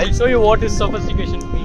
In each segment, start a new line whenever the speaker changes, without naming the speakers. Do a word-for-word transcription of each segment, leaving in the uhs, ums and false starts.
I'll show you what is sophistication means.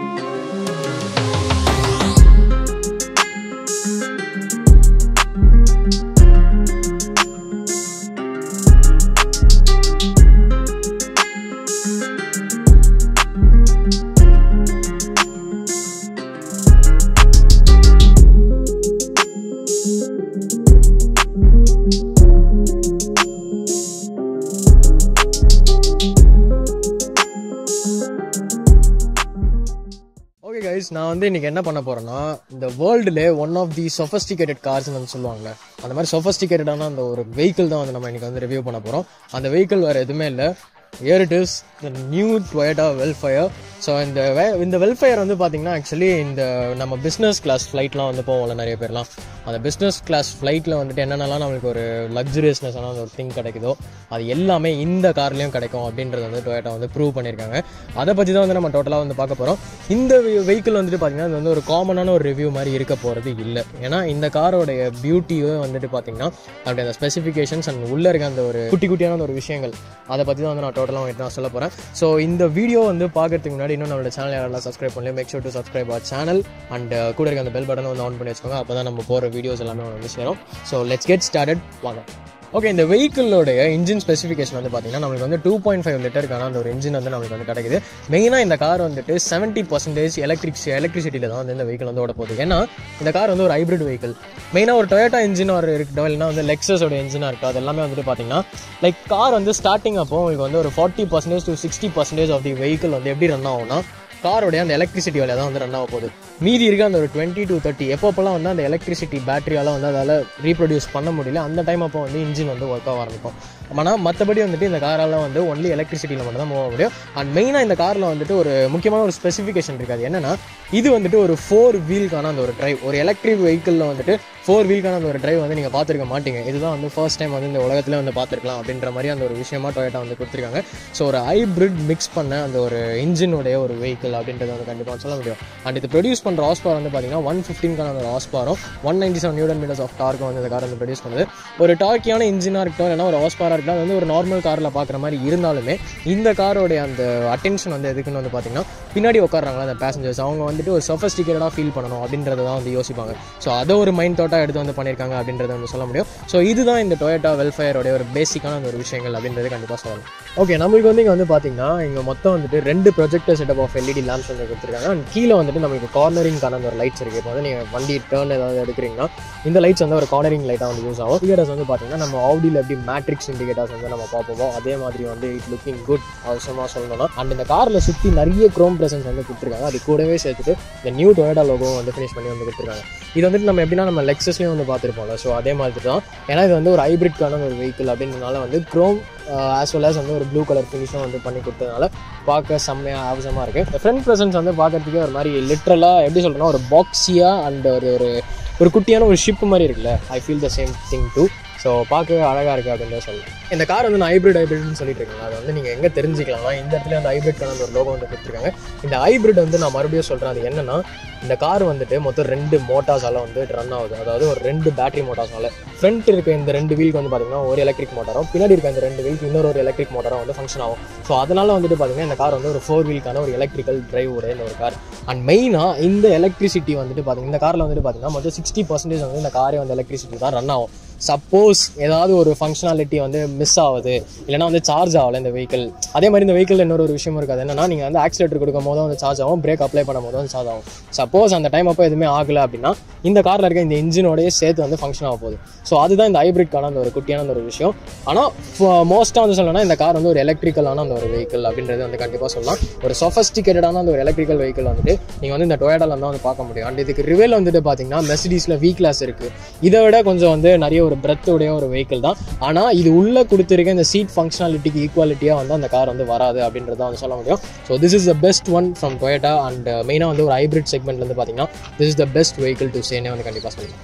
நான் வந்து இன்னைக்கு என்ன பண்ண போறேன்னா இந்த வேர்ல்டுல one of the sophisticated cars வந்து சொல்லுவாங்கல்ல அந்த மாதிரி சொஃபஸ்டிகேட்டடான அந்த ஒரு வெஹிக்கிள் தான் வந்து நம்ம இன்னைக்கு வந்து ரிவ்யூ பண்ண போறோம். அந்த வெஹிக்கிள் வேற எதுவுமே இல்லை. Here it is, the new Toyota Vellfire. So இந்த இந்த வெல்ஃபயர் வந்து பார்த்தீங்கன்னா ஆக்சுவலி இந்த நம்ம பிஸ்னஸ் கிளாஸ் ஃப்ளைட்லாம் வந்து போவோம்ல நிறைய பேர்லாம். அந்த பிஸ்னஸ் கிளாஸ் ஃப்ளைட்டில் வந்துட்டு என்னென்னலாம் நம்மளுக்கு ஒரு லக்ஸுரியஸ்னஸான ஒரு திங் கிடைக்குதோ அது எல்லாமே இந்த கார்லேயும் கிடைக்கும் அப்படின்றது வந்து டொயோட்டா வந்து ப்ரூவ் பண்ணியிருக்காங்க. அதை பற்றி தான் வந்து நம்ம டோட்டலாக வந்து பார்க்க போகிறோம். இந்த வெஹிக்கிள் வந்துட்டு பார்த்தீங்கன்னா அது வந்து ஒரு காமனான ஒரு ரிவ்யூ மாதிரி இருக்க போகிறது இல்லை. ஏன்னா இந்த காரோடைய பியூட்டியும் வந்துட்டு பார்த்தீங்கன்னா அப்படி அந்த ஸ்பெசிஃபிகேஷன்ஸ் அண்ட் உள்ளே இருக்க அந்த ஒரு குட்டி குட்டியான ஒரு விஷயங்கள் அதை பற்றி தான் வந்து நான் டோட்டலாக வந்துட்டு நான் சொல்ல போகிறேன். ஸோ இந்த வீடியோ வந்து பார்க்கறதுக்கு முன்னாடி இன்னும் நம்மளோட சேனல் யாரெல்லாம் சப்ஸ்கிரைப் பண்ணல, make sure to subscribe our channel and கூட இருக்க அந்த பெல் பட்டனை வந்து ஆன் பண்ணி வச்சுக்கோங்க. அப்போ தான் நம்ம போகிற வீடியோஸ் எல்லாமே வந்து சேரும். So let's get started. வாங்க. ஓகே, இந்த வெஹிக்கிளோடைய இன்ஜின் ஸ்பெசிஃபிகேஷன் வந்து பார்த்தீங்கன்னா நம்மளுக்கு வந்து டூ பாயிண்ட் ஃபைவ் லிட்டருக்கான அந்த ஒரு இன்ஜின் வந்து நம்மளுக்கு வந்து கிடைக்குது. மெயினாக இந்த கார் வந்துட்டு செவன்ட்டி பர்சன்டேஜ் எலக்ட்ரிக் எலக்ட்ரிசிட்டியில் தான் வந்து இந்த வெஹிக்கிள் வந்து ஓட போகுது. ஏன்னா இந்த கார் வந்து ஒரு ஹைப்ரிட் வெஹிக்கிள். மெயினாக ஒரு டொயோட்டா இன்ஜின் ஒரு இருக்கட்டும், இல்லைனா வந்து லெக்ஸஸோட இன்ஜினாக இருக்கட்டும், அது எல்லாமே வந்துட்டு பார்த்தீங்கன்னா லைக் கார் வந்து ஸ்டார்டிங் அப்போ உங்களுக்கு வந்து ஒரு forty percentage to sixty percentage of the vehicle வந்து எப்படி ரன் ஆகும்னா காரோடைய அந்த எலக்ட்ரிசிட்டி வேலை தான் வந்து ரன் ஆக போகுது. மீதி இருக்க அந்த ஒரு டுவெண்ட்டி டு தேர்ட்டி எப்போப்பெல்லாம் வந்து அந்த எலக்ட்ரிசிட்டி பேட்டரியால் வந்து அதால் ரீப்ரொடியூஸ் பண்ண முடியல அந்த டைம் அப்போ வந்து இன்ஜின் வந்து ஒர்க் ஆக ஆரம்பிக்கும். ஆனால் மற்றபடி வந்துட்டு இந்த காரால் வந்து ஒன்லி எலக்ட்ரிசிட்டியில் மட்டும் தான் மூவ் ஆக முடியும். அண்ட் மெயினாக இந்த காரில் வந்துட்டு ஒரு முக்கியமான ஒரு ஸ்பெசிஃபிகேஷன் இருக்காது. என்னன்னா இது வந்துட்டு ஒரு ஃபோர் வீலுக்கான அந்த ஒரு டிரைவ். ஒரு எலக்ட்ரிக் வெஹிக்கிளில் வந்துட்டு ஃபோர் வீலுக்கான அந்த ஒரு டிரைவ் வந்து நீங்கள் பார்த்துருக்க மாட்டீங்க. இதுதான் வந்து ஃபர்ஸ்ட் டைம் வந்து இந்த உலகத்தில் வந்து பார்த்துருக்கலாம் அப்படின்ற மாதிரி அந்த ஒரு விஷயமா டொயோட்டா வந்து கொடுத்துருக்காங்க. ஸோ ஒரு ஹைப்ரிட் மிக்ஸ் பண்ண அந்த ஒரு இன்ஜினுடைய ஒரு வெஹிக்கிள் அப்படின்றத வந்து கண்டிப்பாக சொல்ல முடியும். அண்ட் இது ப்ரொடியூஸ் பண்ணுற ஹார்ஸ் பவர் வந்து பார்த்தீங்கன்னா ஒன் ஃபிஃப்டீன்கான அந்த ஹார்ஸ் பவரும் one ninety seven newton meters of டார்க்கும் வந்து இந்த கார் வந்து ப்ரொடியூஸ் பண்ணுது. ஒரு டார்க்கியான இன்ஜினாக இருக்கட்டும், இல்லைனா ஒரு ஹார்ஸ் பவராக இருக்கட்டும், அது வந்து ஒரு நார்மல் காரில் பார்க்குற மாதிரி இருந்தாலுமே இந்த காரோடைய அந்த அட்டென்ஷன் வந்து எதுக்குன்னு வந்து பார்த்தீங்கன்னா பின்னாடி உட்காராங்களா அந்த பேசஞ்சர்ஸ், அவங்க வந்துட்டு ஒரு சொஃபஸ்டிகேட்டடாக ஃபீல் பண்ணணும் அப்படின்றத தான் வந்து யோசிப்பாங்க. ஸோ அதை ஒரு மைண்ட் தாட்டாக எடுத்து வந்து பண்ணியிருக்காங்க அப்படின்றத வந்து சொல்ல முடியும். ஸோ இதுதான் இந்த டொயோட்டா வெல்ஃபயரோடைய ஒரு பேசிக்கான அந்த ஒரு விஷயங்கள் அப்படின்றது கண்டிப்பாக சொல்லலாம். ஓகே, நம்மளுக்கு வந்து இங்கே வந்து பார்த்தீங்கன்னா இங்கே மொத்தம் வந்துட்டு ரெண்டு projector setup of LED lamps வந்து கொடுத்துருக்காங்க. அண்ட் கீழே வந்துட்டு நம்மளுக்கு கார்னரிங்கான அந்த ஒரு லைட்ஸ் இருக்குது. இப்போ வந்து நீங்கள் வண்டி டேர்ன் ஏதாவது எடுக்கிறீங்கன்னா இந்த லைட்ஸ் வந்து ஒரு கார்னரிங் லைட்டாக வந்து யூஸ் ஆகும். இண்டிகேட்டர்ஸ் வந்து பார்த்தீங்கன்னா நம்ம ஆடியில் எப்படி மேட்ரிக்ஸ் இண்டிகேட்டர்ஸ் வந்து நம்ம பார்ப்போம் அதே மாதிரி வந்து இட் லுக்கிங் குட் அவசரமாக சொல்லணும்னா. அண்ட் இந்த காரில் சுற்றி நிறைய க்ரோம் ப்ரெசன்ஸ் வந்து கொடுத்துருக்காங்க. அது கூடவே சேர்த்துட்டு இந்த நியூ டொயோட்டா லோகோ வந்து ஃபினிஷ் பண்ணி வந்து கொடுத்துருக்காங்க. இது வந்துட்டு நம்ம எப்படின்னா நம்ம லெக்ஸஸ்லேயும் வந்து பார்த்துருப்போம்ல. ஸோ அதே மாதிரி தான். ஏன்னா இது வந்து ஒரு ஹைப்ரிட்கான ஒரு வெஹிக்கிள் அப்படின்றனால வந்து க்ரோம் ஆஸ் வெல் ஆஸ் வந்து ஒரு ப்ளூ கலர் ஃபினிஷும் வந்து பண்ணி கொடுத்ததுனால பார்க்க செம்மையாக அவசரமாக இருக்குது. இந்த ஃப்ரண்ட் ப்ரெசன்ஸ் வந்து பார்க்கறதுக்கே ஒரு மாதிரி லிட்ரலாக எப்படி சொல்கிறேன்னா ஒரு பாக்ஸியாக அண்ட் ஒரு ஒரு குட்டியான ஒரு ஷிப் மாதிரி இருக்குல்ல. I feel the same thing too. So பார்க்கவே அழகாக இருக்குது அப்படின்னு சொல்லலாம். இந்த கார் வந்து நான் ஹைப்ரிட் ஹைப்ரிட்னு சொல்லிட்டு இருக்கேன். அதை வந்து நீங்கள் எங்கே தெரிஞ்சிக்கலாம்னா இந்த இடத்துல அந்த ஹைப்ரிட்கான ஒரு லோகோ வந்து கொடுத்துருக்காங்க. இந்த ஹைப்ரிட் வந்து நான் மறுபடியும் சொல்கிறேன், அது என்னன்னா இந்த கார் வந்துட்டு மொத்தம் ரெண்டு மோட்டார்ஸால் வந்து ரன் ஆகுது. அதாவது ஒரு ரெண்டு பேட்டரி மோட்டார்ஸால் ஃப்ரண்ட் இருக்க இந்த ரெண்டு வீலுக்கு வந்து பார்த்தீங்கன்னா ஒரு எலக்ட்ரிக் மோட்டாரும், பின்னாடி இருக்க இந்த ரெண்டு வீலுக்கு இன்னொரு ஒரு எலக்ட்ரிக் மோட்டாரும் வந்து ஃபங்க்ஷன் ஆகும். ஸோ அதனால் வந்துட்டு பார்த்தீங்கன்னா இந்த கார் வந்து ஒரு ஃபோர் வீலுக்கான ஒரு எலக்ட்ரிக்கல் டிரைவ் உடைய இந்த ஒரு கார். அண்ட் மெயினாக இந்த எலக்ட்ரிசிட்டி வந்துட்டு பார்த்தீங்கன்னா இந்த காரில் வந்துட்டு பார்த்தீங்கன்னா மொத்தம் சிக்ஸ்டி பர்சன்டேஜ் வந்து இந்த காரே வந்து எலக்ட்ரிசிட்டி தான் ரன் ஆகும். சப்போஸ் ஏதாவது ஒரு ஃபங்க்ஷனாலிட்டி வந்து மிஸ் ஆகுது, இல்லைனா வந்து சார்ஜ் ஆகலை இந்த வெஹிக்கிள். அதே மாதிரி இந்த வெஹிக்கிள் இன்னொரு ஒரு விஷயம் இருக்காது. என்னன்னா நீங்கள் வந்து ஆக்சிலேட்டர் கொடுக்கும் போதும் வந்து சார்ஜ் ஆகும், பிரேக் அப்ளை பண்ணும் போதும் சார்ஜ் ஆகும். சப்போஸ் அந்த டைம் அப்போ எதுவுமே ஆகலை அப்படின்னா இந்த காரில் இருக்க இந்த இன்ஜினோடய சேர்த்து வந்து ஃபங்க்ஷன் ஆக போகுது. ஸோ அதுதான் இந்த ஹைப்ரிட்கான அந்த ஒரு குட்டியான அந்த ஒரு விஷயம். ஆனால் மோஸ்ட்டாக வந்து சொல்லணும்னா இந்த கார் வந்து ஒரு எலக்ட்ரிக்கலான அந்த ஒரு வெஹிக்கிள் அப்படின்றது வந்து கண்டிப்பாக சொல்லலாம். ஒரு சொஃபஸ்டிகேட்டடான அந்த ஒரு எலக்ட்ரிக்கல் வெஹிக்கிள் வந்துட்டு நீங்கள் வந்து இந்த டொயோட்டாவில் தான் வந்து பார்க்க முடியும். அண்ட் இதுக்கு ரிவேல் வந்துட்டு பார்த்தீங்கன்னா மெர்சிடிஸில் வி கிளாஸ் இருக்குது. இதை விட கொஞ்சம் வந்து நிறைய ஒரு பிரெத் உடைய ஒரு வெஹிக்கிள் தான். ஆனால் இது உள்ள கொடுத்துருக்க இந்த சீட் ஃபங்க்ஷனாலிட்டிக்கு ஈக்குவாலிட்டியாக வந்து அந்த கார் வந்து வராது அப்படின்றத வந்து சொல்ல முடியும். So this is the best one from Toyota. And மெயினாக வந்து ஒரு ஹைப்ரிட் செக்மெண்ட்ல வந்து பார்த்தீங்கன்னா this is the best vehicle to சேனே வந்து கண்டிப்பாக சொல்லலாம்.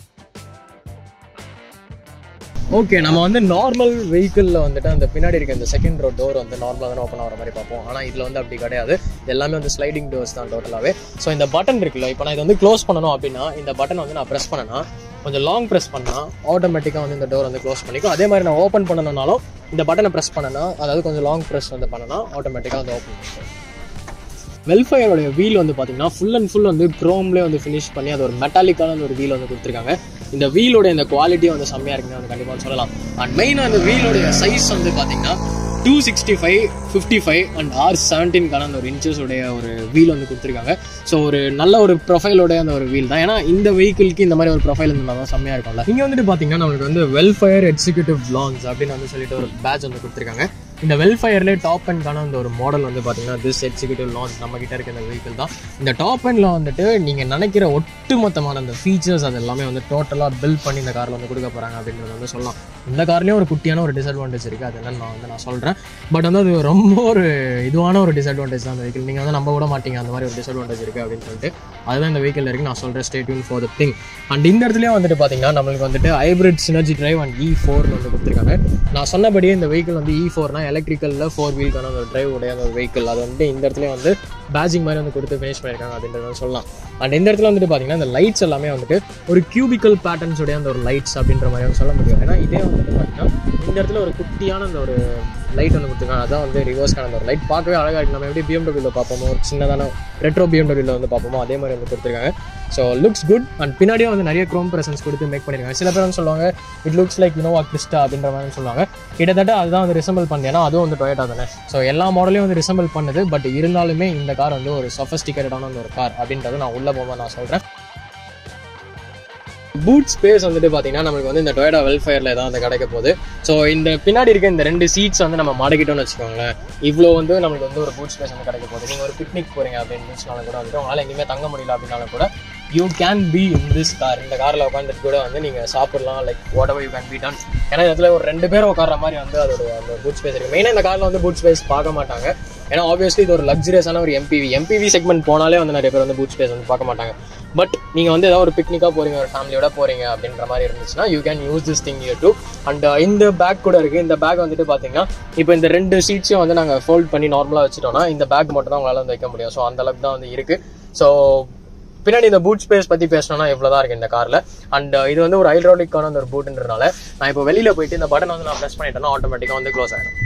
ஓகே, நம்ம வந்து நார்மல் வெஹிக்கிளில் வந்துட்டு அந்த பின்னாடி இருக்க இந்த செகண்ட் ரோ டோர் வந்து நார்மலாக தானே ஓப்பன் ஆகிற மாதிரி பார்ப்போம். ஆனால் இதில் வந்து அப்படி கிடையாது. எல்லாமே வந்து ஸ்லைடிங் டோர்ஸ் தான் டோட்டலாகவே. ஸோ இந்த பட்டன் இருக்குல்ல, இப்போ நான் இதை வந்து க்ளோஸ் பண்ணணும் அப்படின்னா இந்த பட்டன் வந்து நான் ப்ரெஸ் பண்ணேன்னா கொஞ்சம் லாங் ப்ரெஸ் பண்ணால் ஆட்டோமேட்டிக்காக வந்து இந்த டோர் வந்து க்ளோஸ் பண்ணிக்கும். அதே மாதிரி நான் ஓப்பன் பண்ணணும்னாலும் இந்த பட்டனை ப்ரெஸ் பண்ணனா, அதாவது கொஞ்சம் லாங் ப்ரெஸ் வந்து பண்ணனா ஆட்டோமேட்டிக்காக வந்து ஓப்பன் பண்ணிக்கும். வெல்ஃபயரோடைய வீல் வந்து பார்த்தீங்கன்னா ஃபுல் அண்ட் ஃபுல் வந்து க்ரோம்லேயே வந்து ஃபினிஷ் பண்ணி அது ஒரு மெட்டாலிக்கான ஒரு வீல் வந்து கொடுத்துருக்காங்க. இந்த வீலோட இந்த குவாலிட்டியும் வந்து செம்மையாக இருக்குன்னு வந்து கண்டிப்பாக சொல்லலாம். அண்ட் மெயினாக இந்த வீலோடைய சைஸ் வந்து பார்த்தீங்கன்னா two sixty five fifty five and R செவன்டீன்கான அந்த ஒரு இன்ச்சஸோடைய ஒரு வீல் வந்து கொடுத்துருக்காங்க. ஸோ ஒரு நல்ல ஒரு ப்ரொஃபைலோடைய அந்த ஒரு வீல் தான். ஏன்னா இந்த வெஹிக்கிளுக்கு இந்த மாதிரி ஒரு ப்ரொஃபைல் இருந்தால் தான் செம்மையாக இருக்கும்ல. இங்கே வந்துட்டு பார்த்தீங்கன்னா நம்மளுக்கு வந்து வெல்ஃபயர் எக்ஸிக்யூட்டிவ் லான்ச் அப்படின்னு வந்து சொல்லிட்டு ஒரு பேட்ச் வந்து கொடுத்துருக்காங்க. இந்த வெல்ஃபயர்லேயே டாப் அண்ட்கான அந்த ஒரு மாடல் வந்து பார்த்தீங்கன்னா திஸ் எக்ஸிக்யூட்டிவ் லான்ச் நம்ம கிட்ட இருக்க இந்த வெஹிக்கிள் தான். இந்த டாப் அண்டில் வந்துட்டு நீங்கள் நினைக்கிற ஒட்டுமொத்தமான அந்த ஃபீச்சர்ஸ் அது எல்லாமே வந்து டோட்டலாக பில்ட் பண்ணி இந்த காரில் வந்து கொடுக்க போகிறாங்க அப்படின்றது வந்து சொல்லலாம். இந்த கார்லேயும் ஒரு குட்டியான ஒரு டிஸ்அட்வான்டேஜ் இருக்குது, அது என்னன்னு நான் வந்து நான் சொல்கிறேன். பட் வந்து அது ரொம்ப ஒரு இதுவான ஒரு டிஸ்அட்வான்டேஜ் தான் அந்த வெஹிக்கிள். நீங்கள் வந்து நம்ப கூட மாட்டீங்க அந்த மாதிரி ஒரு டிஸ்அட்வான்டேஜ் இருக்குது அப்படின்னு சொல்லிட்டு. அதுதான் இந்த வெஹிக்கிள் இருக்குது. நான் சொல்கிறேன், stay tuned for the thing. And இந்த இடத்துலையும் வந்துட்டு பார்த்தீங்கன்னா நம்மளுக்கு வந்துட்டு hybrid synergy drive and E four வந்து கொடுத்துருக்காங்க. நான் சொன்னபடியே இந்த வெஹிக்கிள் வந்து இ ஃபோர்னா எலக்ட்ரிக்கலில் ஃபோர் வீலுக்கான ஒரு டிரைவ் உடைய அந்த ஒரு வெஹிக்கிள். அது வந்து இந்த இடத்துல வந்து பேஜிங் மாதிரி வந்து கொடுத்து ஃபினிஷ் பண்ணியிருக்காங்க அப்படின்றத சொல்லலாம். அண்ட் இந்த இடத்துல வந்துட்டு பார்த்தீங்கன்னா இந்த லைட்ஸ் எல்லாமே வந்துட்டு ஒரு கியூபிக்கல் பேட்டர்ன்ஸ் உடைய அந்த ஒரு லைட்ஸ் அப்படின்ற மாதிரி வந்து சொல்ல முடியும். ஏன்னா இதே வந்துட்டு பார்த்தீங்கன்னா இந்த இடத்துல ஒரு குட்டியான அந்த ஒரு லைட் வந்து கொடுத்துருக்காங்க. அதான் வந்து ரிவர்ஸ்க்கான அந்த ஒரு லைட் பார்க்கவே அழகாக இருக்குது. நம்ம எப்படி பிஎம்டபிள்யூவில் பார்ப்போமோ, ஒரு சின்னதான ரெட்ரோ பிஎம்டபிள்யூவில் வந்து பார்ப்போமோ அதே மாதிரி வந்து கொடுத்துருக்காங்க. So looks good. அண்ட் பின்னாடியே வந்து நிறைய க்ரோம் ப்ரெசன்ஸ் கொடுத்து மேக் பண்ணியிருக்காங்க. சில பேர் வந்து சொல்லுவாங்க it looks like Innova Crysta அப்படின்ற மாதிரி சொல்லுவாங்க. கிட்டத்தட்ட அதுதான் வந்து ரிசம்பிள் பண்ணுது. ஏன்னா அதுவும் வந்து டொயோட்டா தானே. ஸோ எல்லா மாடலையும் வந்து ரிசம்பிள் பண்ணுது. பட் இருந்தாலுமே இந்த கார் வந்து ஒரு சொஃபஸ்டிகேட்டடான ஒரு கார் அப்படின்றது நான் உள்ள போகும்போது நான் சொல்கிறேன். பூட் ஸ்பேஸ் வந்துட்டு பார்த்தீங்கன்னா நம்மளுக்கு வந்து இந்த டொயோட்டா வெல்ஃபயரில் தான் வந்து கிடைக்க போகுது. ஸோ இந்த பின்னாடி இருக்க இந்த ரெண்டு சீட்ஸ் வந்து நம்ம மடக்கிட்டோம்னு வச்சுக்கோங்களேன், இவ்வளோ வந்து நம்மளுக்கு வந்து ஒரு பூட் ஸ்பேஸ் வந்து கிடைக்க போகுது. நீங்கள் ஒரு பிக்னிக் போகிறீங்க அப்படின்னு சொன்னாலும் கூட வந்துட்டு உங்களால் எங்கேயுமே தங்க முடியல அப்படின்னாலும் கூட you can be in this car. இந்த காரில் உட்காந்துட்டு கூட வந்து நீங்கள் சாப்பிடலாம், like whatever you can be done. ஏன்னா இதில் ஒரு ரெண்டு பேரும் உட்கார மாதிரி வந்து அதோட அந்த பூட் ஸ்பேஸ் இருக்குது. மெயினாக இந்த காரில் வந்து பூட் ஸ்பேஸ் பார்க்க மாட்டாங்க. ஏன்னா ஆப்வியஸ்லி இது ஒரு லக்ஸரியஸான ஒரு எம்பிவி எம்பிவி செக்மெண்ட் போனாலே வந்து நிறைய பேர் வந்து பூட் ஸ்பேஸ் வந்து பார்க்க மாட்டாங்க. பட் நீங்கள் வந்து ஏதாவது ஒரு பிக்னிக்காக போகிறீங்க, ஒரு ஃபேமிலியோட போகிறீங்க அப்படின்ற மாதிரி இருந்துச்சுன்னா you can use this thing you too. And இந்த பேக் கூட இருக்குது. இந்த பேக் வந்துட்டு பார்த்தீங்கன்னா இப்போ இந்த ரெண்டு சீட்ஸையும் வந்து நாங்கள் ஃபோல்ட் பண்ணி நார்மலாக வச்சுட்டோம்னா இந்த பேக் மட்டும் தான் உங்களால் வந்து வைக்க முடியும். ஸோ அந்த அளவுக்கு தான் வந்து இருக்குது. ஸோ பின்னாடி இந்த பூட் ஸ்பேஸ் பற்றி பேசணும்னா இவ்வளோ தான் இருக்குது இந்த காரில். அண்ட் இது வந்து ஒரு ஹைட்ராலிக்கான ஒரு பூட்டுன்றனால நான் இப்போ வெளியில் போயிட்டு இந்த பட்டன் வந்து நான் ப்ரெஸ் பண்ணிட்டேன்னா ஆட்டோமேட்டிக்காக வந்து க்ளோஸ் ஆகிடும்.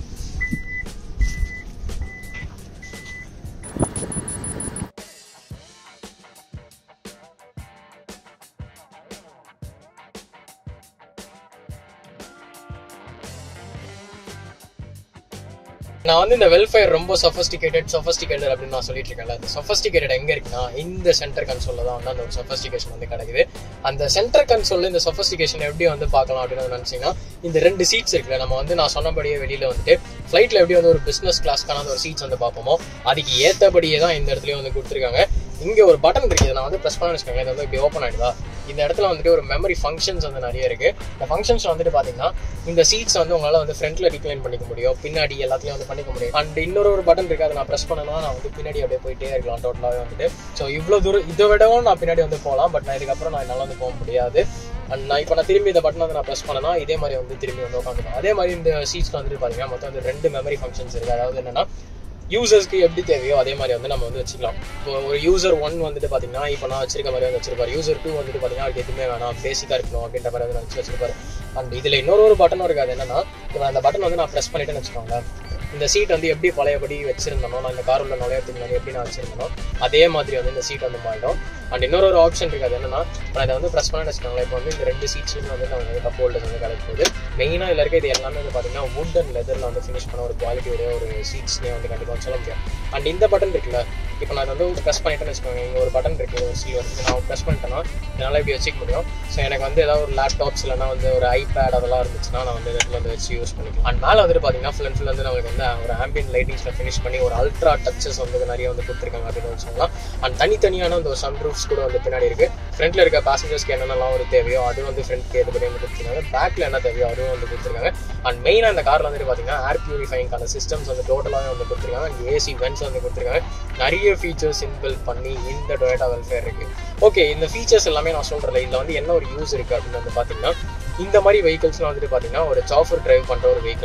நான் வந்து இந்த வெல்ஃபயர் ரொம்ப சொஃபஸ்டிகேட்டட் சொஃபஸ்டிகேட்டட் அப்படின்னு நான் சொல்லிட்டு இருக்கேன்ல, அந்த சொஃபஸ்டிகேட்டட் எங்கே இருக்குன்னா இந்த சென்டர் கன்சோலில் தான் வந்து அந்த ஒரு சொஃபஸ்டிகேஷன் வந்து கிடைக்குது. அந்த சென்டர் கன்சோலில் இந்த சொஃபஸ்டிகேஷன் எப்படி வந்து பார்க்கலாம் அப்படின்னு நினச்சிங்கன்னா இந்த ரெண்டு சீட்ஸ் இருக்குல்ல, நம்ம வந்து நான் சொன்னபடியே வெளியில் வந்துட்டு ஃப்ளைட்டில் எப்படி வந்து ஒரு பிஸ்னஸ் கிளாஸ்க்கான ஒரு சீட்ஸ் வந்து பார்ப்போமோ அதுக்கு ஏற்றபடியே தான் இந்த இடத்துலையும் வந்து கொடுத்துருக்காங்க. இங்கே ஒரு பட்டன் இருக்குது, நான் வந்து ப்ரெஸ் பண்ண வச்சுக்கோங்க, இது வந்து இப்படி ஓப்பன் ஆகிடுதா. இந்த இடத்துல வந்துட்டு ஒரு மெமரி ஃபங்க்ஷன்ஸ் வந்து நிறைய இருக்குது. இந்த ஃபங்க்ஷன்ஸ் வந்துட்டு பார்த்தீங்கன்னா இந்த சீட்ஸ் வந்து உங்களால் வந்து ஃப்ரண்ட்டில் ரிக்ளைன் பண்ணிக்க முடியும், பின்னாடி எல்லாத்துலேயும் வந்து பண்ணிக்க முடியும். அண்ட் இன்னொரு ஒரு பட்டன் இருக்குது, அதை நான் ப்ரெஸ் பண்ணனா நான் வந்து பின்னாடி அப்படியே போயிட்டே இருக்கலாம் டோட்டலாகவே வந்துட்டு. ஸோ இவ்வளோ தூரம் இதை விடவும் நான் பின்னாடி வந்து போகலாம். பட் நான் இதுக்கப்புறம் நான் என்னால் வந்து போக முடியாது. அண்ட் நான் இப்போ நான் திரும்பி இந்த பட்டன் வந்து நான் ப்ரெஸ் பண்ணனா இதே மாதிரி வந்து திரும்பி வந்து உட்காந்துக்கலாம். அதே மாதிரி இந்த சீட்ஸில் வந்துட்டு பார்த்தீங்கன்னா மொத்தம் வந்து ரெண்டு மெமரி ஃபங்க்ஷன்ஸ் இருக்குது. அதாவது என்னென்னா யூசர்ஸ்க்கு எப்படி தேவையோ அதே மாதிரி வந்து நம்ம வந்து வச்சுக்கலாம். இப்போ ஒரு யூசர் ஒன் வந்துட்டு பார்த்தீங்கன்னா இப்போ நான் வச்சிருக்க மாதிரி வந்து வச்சிருப்பாரு. யூசர் டூ வந்துட்டு பார்த்தீங்கன்னா அதுக்கு எதுவுமே வேணாம், பேசிக்காக இருக்கணும் அப்படின்ற மாதிரி வந்து வச்சு வச்சிருப்பாரு. அண்ட் இதில் இன்னொரு ஒரு பட்டனும் இருக்காது. என்னன்னா இப்போ அந்த பட்டன் வந்து நான் ப்ரெஸ் பண்ணிட்டேன்னு வச்சுக்கோங்க, இந்த சீட் வந்து எப்படி பழையபடி வச்சிருந்தனோ, நான் இந்த கார் உள்ள நுழையத்துக்கு முன்னாடி எப்படி நான் வச்சிருந்தனோ அதே மாதிரி வந்து இந்த சீட் வந்து மாறிடும். அண்ட் இன்னொரு ஒரு ஆப்ஷன் இருக்காது. என்னன்னா நான் இதை வந்து ப்ரெஸ் பண்ண வச்சுக்கோங்களேன், இப்போ வந்து இந்த ரெண்டு சீட்ஸ்லையும் வந்து நம்ம வந்து கப் ஹோல்டர்ஸ் வந்து கிடைக்க போகுது. மெயினாக இதில் இருக்க இது எல்லாமே வந்து பார்த்தீங்கன்னா வுட் அண்ட் லெதரில் வந்து ஃபினிஷ் பண்ண ஒரு குவாலிட்டியோட ஒரு சீட்ஸ்னே வந்து கண்டிப்பாக சொல்ல முடியும். அண்ட் இந்த பட்டன் இருக்குல்ல, இப்போ நான் வந்து ப்ரெஸ் பண்ணிட்டேன்னு வச்சுக்கோங்க, இங்கே ஒரு பட்டன் இருக்குது, ஒரு சீல் வந்து நான் ப்ரெஸ் பண்ணிட்டேன்னா என்னால் இப்படி வச்சுக்க முடியும். ஸோ எனக்கு வந்து ஏதாவது ஒரு லேப்டாப்ஸ் இல்லைனா வந்து ஒரு ஐபேட் அதெல்லாம் இருந்துச்சுன்னா நான் வந்து இடத்துல வந்து வச்சு யூஸ் பண்ணிக்கலாம். அண்ட் மேலே வந்துட்டு பார்த்தீங்கன்னா ஃபுல் அண்ட் ஃபுல் வந்து நமக்கு வந்து ஒரு ஆம்பியன் லைட்டிங்ஸில் ஃபினிஷ் பண்ணி ஒரு அல்ட்ரா டச்சஸ் வந்து நிறைய வந்து கொடுத்துருக்காங்க அப்படின்னு சொல்லலாம். அண்ட் தனித்தனியான அந்த ஒரு சன் ரூஃப்ஸ் கூட வந்து பின்னாடி இருக்குது. ஃப்ரண்ட்டில் இருக்க பேசஞ்சர்ஸ்க்கு என்னென்னலாம் ஒரு தேவையோ அது வந்து ஃப்ரண்ட்க்கு எதுபடி வந்து கொடுத்துருக்காங்க. பேக்கில் என்ன தேவையோ அதுவும் வந்து கொடுத்துருக்காங்க. அண்ட் மெயினாக இந்த காரில் வந்துட்டு பார்த்தீங்கன்னா ஏர் பியூரிஃபைங்கான சிஸ்டம்ஸ் வந்து டோட்டலாகவே வந்து கொடுத்துருக்காங்க. அண்ட் ஏசி வென்ட்ஸ் வந்து கொடுத்துருக்காங்க. நிறைய ஃபீச்சர்ஸ் இன்பில்ட் பண்ணி இந்த டொயோட்டா வெல்ஃபயர் இருக்குது. ஓகே, இந்த ஃபீச்சர்ஸ் எல்லாமே நான் சொல்கிறேன். இதில் வந்து என்ன ஒரு யூஸ் இருக்குது அப்படின்னு வந்து பார்த்தீங்கன்னா இந்த மாதிரி வெஹிக்கிள்ஸ்லாம் வந்துட்டு பார்த்தீங்கன்னா ஒரு சாஃப்ட்வேர் டிரைவ் பண்ணுற ஒரு வெஹிக்கிள் தான்.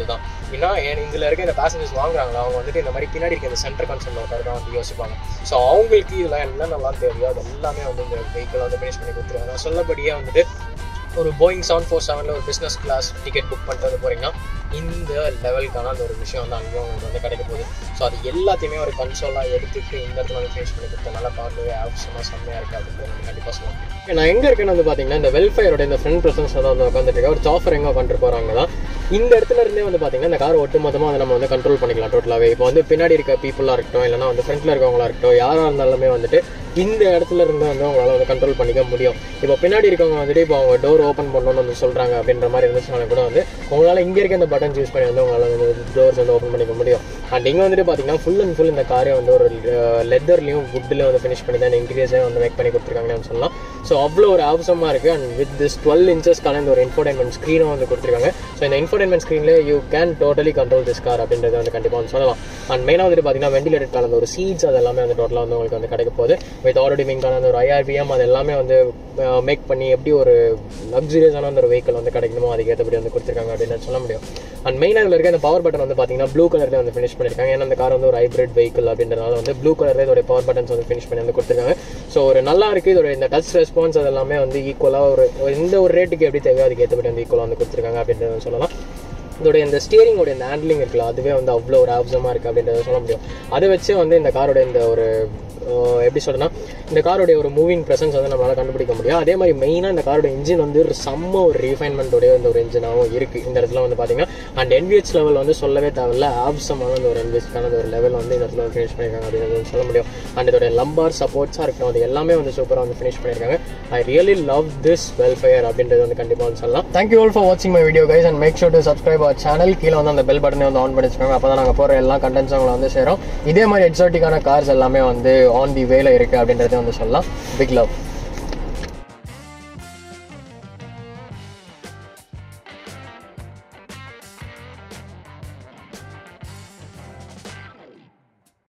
ஏன்னா இதில் இருக்க இந்த பேசஞ்சர்ஸ் வாங்குறாங்களா அவங்க வந்துட்டு இந்த மாதிரி பின்னாடி இருக்க இந்த சென்டர் கன்சோல் தான் வந்து யோசிப்பாங்க. ஸோ அவங்களுக்கு இதெல்லாம் என்னென்னலாம் தேவையோ அது எல்லாமே வந்து இந்த வெஹிக்கிள் வந்து ஃபினிஷ் பண்ணி கொடுத்துருவாங்க. நான் சொல்லபடியே வந்துட்டு ஒரு போயிங் செவன் ஃபோர் செவனில் ஒரு பிஸ்னஸ் கிளாஸ் டிக்கெட் புக் பண்ணிட்டு வந்து போகிறீங்கன்னா இந்த லெவலுக்கான அந்த ஒரு விஷயம் வந்து அங்கேயும் உங்களுக்கு வந்து கிடைக்க போகுது. ஸோ அது எல்லாத்தையுமே ஒரு கன்சோலாக எடுத்துகிட்டு இந்த இடத்துல வந்து ஃபினிஷ் பண்ணி கொடுத்தனால பார்க்கவே ஆப்ஷனாக செம்மையாக இருக்குது அப்படின்னு கண்டிப்பாக சொல்லுவாங்க. நான் எங்கே இருக்கேன்னு வந்து பார்த்தீங்கன்னா இந்த வெல்ஃபயரோட இந்த ஃப்ரண்ட் ப்ரெசன்ஸ் தான் வந்து உட்காந்துட்டு இருக்கேன். ஒரு சாஃபர் எங்கே உட்காந்துட்டு போகிறாங்க தான் இந்த இடத்துல இருந்தே வந்து பார்த்தீங்கன்னா இந்த கார் ஒட்டு மொத்தமாக வந்து நம்ம வந்து கண்ட்ரோல் பண்ணிக்கலாம் டோட்டலாகவே. இப்போ வந்து பின்னாடி இருக்க பீப்புளாக இருக்கட்டும் இல்லைனா வந்து ஃப்ரண்ட்டில் இருக்கவங்களா இருக்கட்டும் யாராக இருந்தாலுமே வந்துட்டு இந்த இடத்துல இருந்து வந்து அவங்களால வந்து கண்ட்ரோல் பண்ணிக்க முடியும். இப்போ பின்னாடி இருக்கவங்க வந்துட்டு இப்போ அவங்க டோர் ஓப்பன் பண்ணணும்னு வந்து சொல்கிறாங்க அப்படின்ற மாதிரி இருந்துச்சுனாலும் கூட வந்து உங்களால் இங்கே இருக்க இந்த பட்டன் யூஸ் பண்ணி வந்து உங்களால் வந்து டோர்ஸ் வந்து ஓப்பன் பண்ணிக்க முடியும். அண்ட் இங்கே வந்துட்டு பார்த்தீங்கன்னா ஃபுல் அண்ட் ஃபுல் இந்த காரை வந்து ஒரு லெதர்லையும் வுட்லையும் வந்து ஃபினிஷ் பண்ணி தான் இந்த இன்டீரியர்ஸே வந்து மேக் பண்ணி கொடுத்துருக்காங்கன்னு சொல்லலாம். ஸோ அவ்வளோ ஒரு அவசரமாக இருக்குது. அண்ட் வித் திஸ் டுவெல் இன்ச்சஸ்க்கான இந்த ஒரு இன்ஃபோடைன்மெண்ட் ஸ்க்ரீனும் வந்து கொடுத்துருக்காங்க. ஸோ இந்த இன்ஃபோடைன்மெண்ட் ஸ்க்ரீனில் you can totally control this car அப்படின்றத வந்து கண்டிப்பாக வந்து சொல்லலாம். அண்ட் மெயினாக வந்துட்டு பார்த்தீங்கன்னா வெண்டிலேட்டட் கலந்த ஒரு சீட்ஸ் அது எல்லாமே வந்து டோட்டலாக வந்து உங்களுக்கு வந்து கிடைக்க போகுது. வித் ஆல்ரெடி விங்கான அந்த ஒரு ஐஆர்பிஎம் அது எல்லாமே வந்து மேக் பண்ணி எப்படி ஒரு லக்ஸுரியஸான அந்த ஒரு வெஹிக்கிள் வந்து கிடைக்கணுமோ அதுக்கேற்றபடி வந்து கொடுத்துருக்காங்க அப்படின்னு சொல்ல முடியும். அண்ட் மெயினாக இதில் இருக்க இந்த பவர் பட்டன் வந்து பார்த்தீங்கன்னா ப்ளூ கலரில் வந்து ஃபினிஷ் பண்ணியிருக்காங்க. ஏன்னா அந்த கார் வந்து ஒரு ஹைப்ரிட் வெஹிக்கிள் அப்படின்றனால வந்து ப்ளூ கலரில் இதோட பவர் பட்டன்ஸ் வந்து ஃபினிஷ் பண்ணி வந்து கொடுத்துருக்காங்க. ஸோ ஒரு நல்லா இருக்குது. இதோட இந்த டச் ரெஸ்பான்ஸ் அது எல்லாமே வந்து ஈக்குவலாக ஒரு இந்த ஒரு ரேட்டுக்கு எப்படி தேவையோ அதுக்கு ஏற்றபடி வந்து ஈக்குவலாக வந்து கொடுத்துருக்காங்க அப்படின்றத சொல்லலாம். இதோடைய இந்த ஸ்டியரிங்கோட இந்த ஹேண்ட்லிங் இருக்குல்ல அதுவே வந்து அவ்வளோ ஒரு ஆப்சமாக இருக்குது அப்படின்றத சொல்ல முடியும். அதை வச்சே வந்து இந்த காரோட இந்த ஒரு எப்படி சொல்றேன்னா இந்த காரோடைய ஒரு மூவிங் ப்ரெசன்ஸ் வந்து நம்மளால கண்டுபிடிக்க முடியும். அதே மாதிரி மெயினாக இந்த காரோட இன்ஜின் வந்து ஒரு செம்ம ஒரு ரீஃபைன்மெண்ட்டோடைய இந்த ஒரு இன்ஜினாகவும் இருக்குது இந்த இடத்துல வந்து பார்த்தீங்கன்னா. அண்ட் என்விஹெச் லெவல் வந்து சொல்லவே தேவையில்ல, ஆப்சமான அந்த ஒரு என்விஹெச்க்கான ஒரு லெவல் வந்து இந்த இடத்துல ஃபினிஷ் பண்ணியிருக்காங்க அப்படின்னு சொல்ல முடியும். அண்ட் இதோட லம்பார் சப்போர்ட்ஸாக இருக்கணும் அது எல்லாமே வந்து சூப்பராக வந்து ஃபினிஷ் பண்ணியிருக்காங்க. I really love this Vellfire அப்படின்றது வந்து கண்டிப்பாக வந்து சொல்லலாம். தேங்க்யூ ஆல் ஃபார் வாட்சிங் my video guys and make sure to subscribe our channel. கீழே வந்து அந்த பெல் பட்டனை வந்து ஆன் பண்ணி வச்சுக்கோங்க. அப்போ தான் நாங்கள் போகிற எல்லா கண்டென்ட்ஸ் அவங்களை வந்து சேரும். இதே மாதிரி எக்ஸாட்டிக்கான கார்ஸ் எல்லாமே வந்து ஆன் தி வேல இருக்குது அப்படின்றத வந்து சொல்லலாம். Big love.